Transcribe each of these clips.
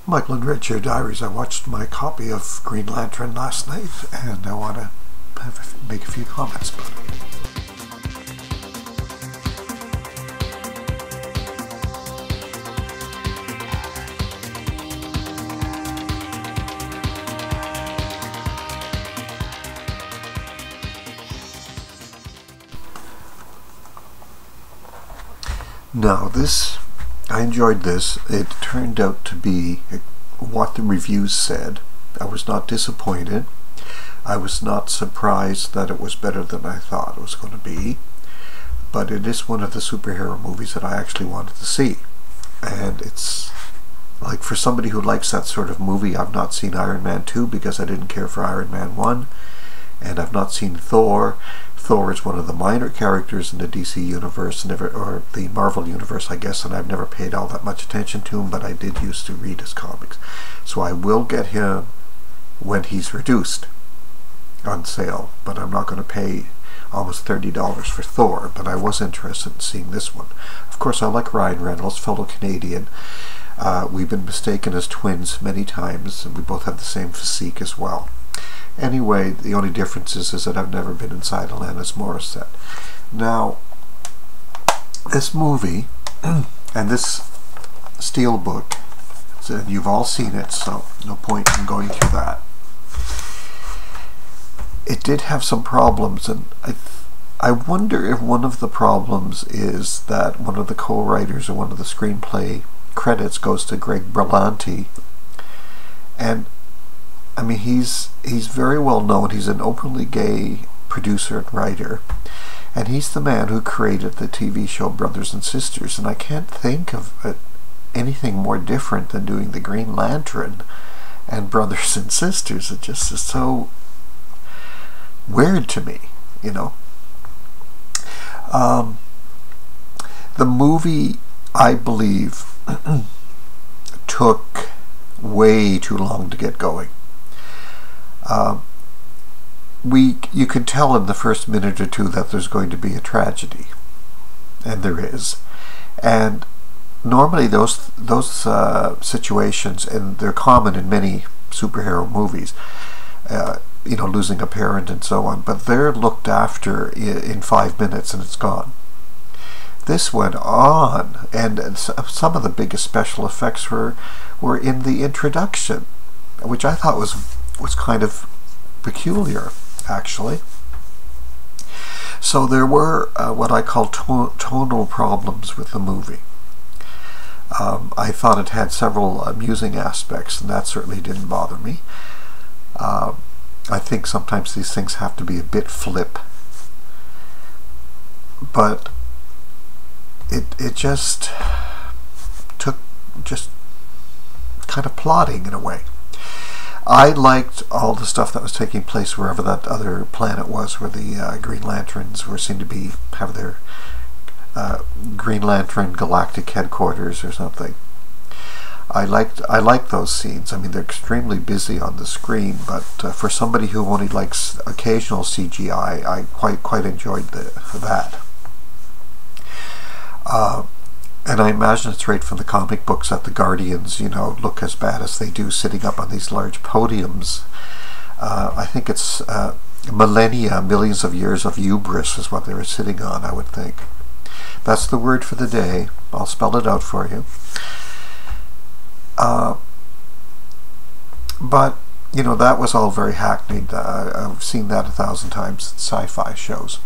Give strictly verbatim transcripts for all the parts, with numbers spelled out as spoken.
Michael and Red Chair Diaries. I watched my copy of Green Lantern last night, and I want to have a, make a few comments about it. Now, this, I enjoyed this. It turned out to be what the reviews said. I was not disappointed. I was not surprised that it was better than I thought it was going to be. But it is one of the superhero movies that I actually wanted to see. And it's, like, for somebody who likes that sort of movie, I've not seen Iron Man two because I didn't care for Iron Man one. And I've not seen Thor. Thor is one of the minor characters in the D C universe, never, or the Marvel universe, I guess, and I've never paid all that much attention to him, but I did used to read his comics. So I will get him when he's reduced on sale, but I'm not going to pay almost thirty dollars for Thor, but I was interested in seeing this one. Of course, I like Ryan Reynolds, fellow Canadian. Uh, we've been mistaken as twins many times, and we both have the same physique as well. Anyway, the only difference is, is that I've never been inside Alanis Morissette. Now, this movie, and this steelbook, and you've all seen it, so no point in going through that. It did have some problems, and I, I wonder if one of the problems is that one of the co-writers or one of the screenplay credits goes to Greg Berlanti, and I mean, he's he's very well known. He's an openly gay producer and writer, and he's the man who created the T V show Brothers and Sisters, and I can't think of it, anything more different than doing the Green Lantern and Brothers and Sisters. It just is so weird to me, you know. Um, the movie, I believe, took way too long to get going. Uh, we, you can tell in the first minute or two that there's going to be a tragedy, and there is. And normally those those uh, situations, and they're common in many superhero movies, uh, you know, losing a parent and so on, but they're looked after in, in five minutes and it's gone. This went on, and some of the biggest special effects were were in the introduction, which I thought was was kind of peculiar, actually. So there were uh, what I call to tonal problems with the movie. Um, I thought it had several amusing aspects, and that certainly didn't bother me. Uh, I think sometimes these things have to be a bit flip, but it it just took just kind of plodding in a way. I liked all the stuff that was taking place wherever that other planet was, where the uh, Green Lanterns were seen to be have their uh, Green Lantern Galactic headquarters or something. I liked I liked those scenes. I mean, they're extremely busy on the screen, but uh, for somebody who only likes occasional C G I, I quite quite enjoyed the, that. Uh, And I imagine it's right from the comic books that the Guardians, you know, look as bad as they do sitting up on these large podiums. Uh, I think it's uh, millennia, millions of years of hubris is what they were sitting on, I would think. That's the word for the day. I'll spell it out for you. Uh, but, you know, that was all very hackneyed. Uh, I've seen that a thousand times in sci-fi shows.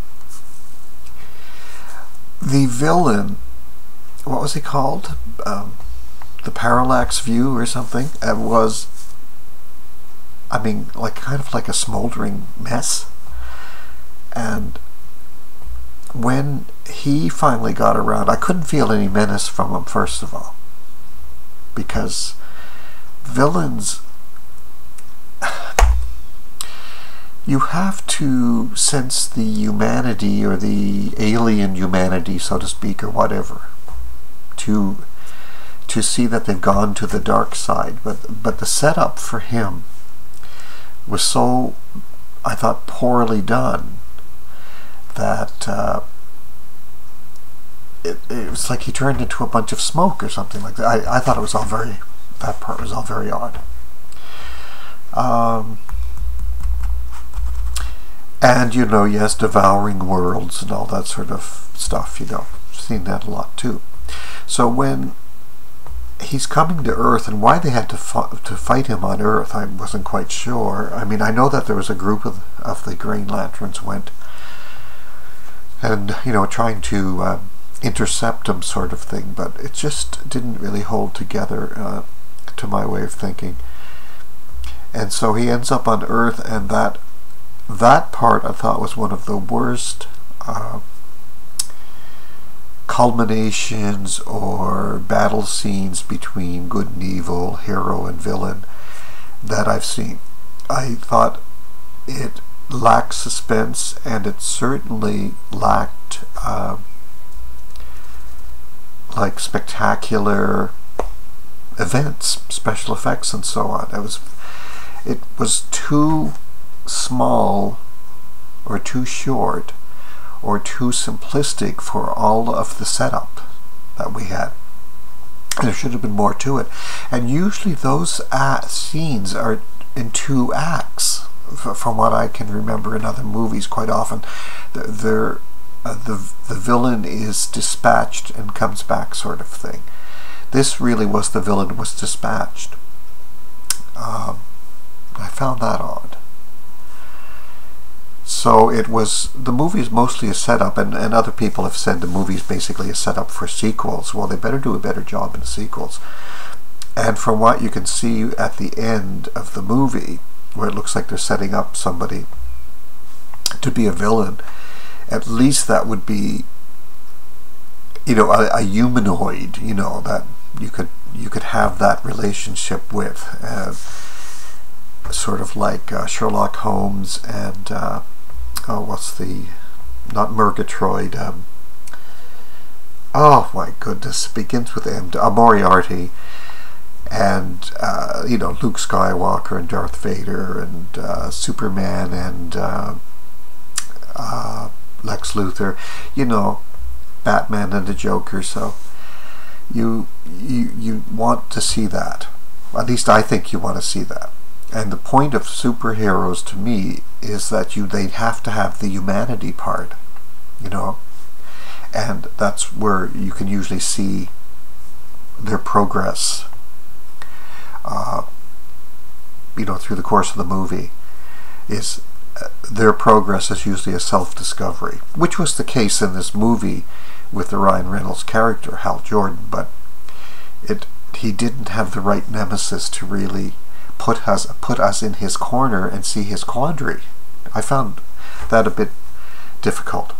The villain, what was he called? Um, the Parallax View or something? It was, I mean, like kind of like a smoldering mess. And when he finally got around, I couldn't feel any menace from him, first of all. Because villains, you have to sense the humanity or the alien humanity, so to speak, or whatever, to to see that they've gone to the dark side. But but the setup for him was so, I thought, poorly done that uh, it, it was like he turned into a bunch of smoke or something like that. I, I thought it was all very that part was all very odd. Um, and, you know, yes, devouring worlds and all that sort of stuff, you know. Seen that a lot too. So when he's coming to Earth, and why they had to to fight him on Earth, I wasn't quite sure. I mean, I know that there was a group of, of the Green Lanterns went and, you know, trying to uh, intercept him sort of thing, but it just didn't really hold together uh, to my way of thinking. And so he ends up on Earth, and that that part I thought was one of the worst uh, culminations or battle scenes between good and evil, hero and villain, that I've seen. I thought it lacked suspense, and it certainly lacked uh, like spectacular events, special effects and so on. It was, it was too small or too short or too simplistic for all of the setup that we had. There should have been more to it. And usually those uh, scenes are in two acts, from what I can remember in other movies. Quite often they're, uh, the, the villain is dispatched and comes back sort of thing. This really was the villain was dispatched. Um, I found that odd. So it was, the movie is mostly a setup, and, and other people have said the movie is basically a setup for sequels. Well, they better do a better job in the sequels. And from what you can see at the end of the movie, where it looks like they're setting up somebody to be a villain, at least that would be, you know, a, a humanoid, you know, that you could you could have that relationship with, uh, sort of like uh, Sherlock Holmes and uh, oh, what's the, not Murgatroyd, um, oh my goodness, it begins with M, uh, Moriarty, and uh, you know, Luke Skywalker and Darth Vader and uh, Superman and uh, uh, Lex Luthor, you know, Batman and the Joker. So you you you want to see that. At least I think you want to see that. And the point of superheroes to me is that you they have to have the humanity part, you know, and that's where you can usually see their progress, uh, you know, through the course of the movie. Is uh, their progress is usually a self-discovery, which was the case in this movie with the Ryan Reynolds character, Hal Jordan, but it he didn't have the right nemesis to really put us put us in his corner and see his quandary. I found that a bit difficult.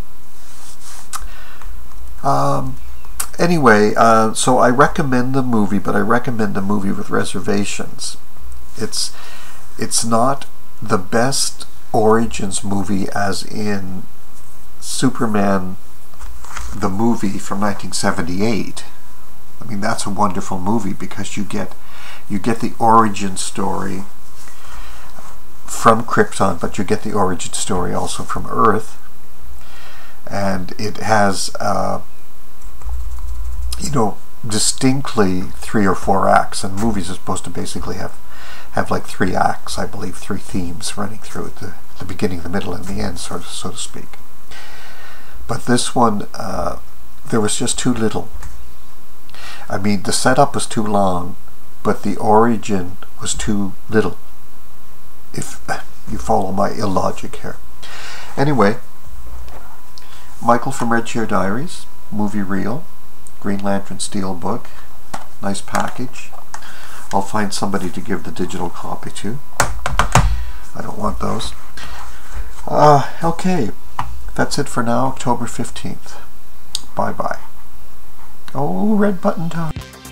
Um, anyway, uh, so I recommend the movie, but I recommend the movie with reservations. It's it's not the best Origins movie, as in Superman the movie from nineteen seventy-eight. I mean, that's a wonderful movie because you get you get the origin story from Krypton, but you get the origin story also from Earth, and it has uh, you know, distinctly three or four acts, and movies are supposed to basically have have like three acts, I believe, three themes running through it, the, the beginning, the middle, and the end, sort of, so to speak. But this one, uh, there was just too little. I mean, the setup was too long, but the origin was too little, if you follow my illogic here. Anyway, Michael from Red Chair Diaries, movie reel, Green Lantern Steelbook, nice package. I'll find somebody to give the digital copy to. I don't want those. Uh, okay, that's it for now, October fifteenth. Bye-bye. Oh, red button time.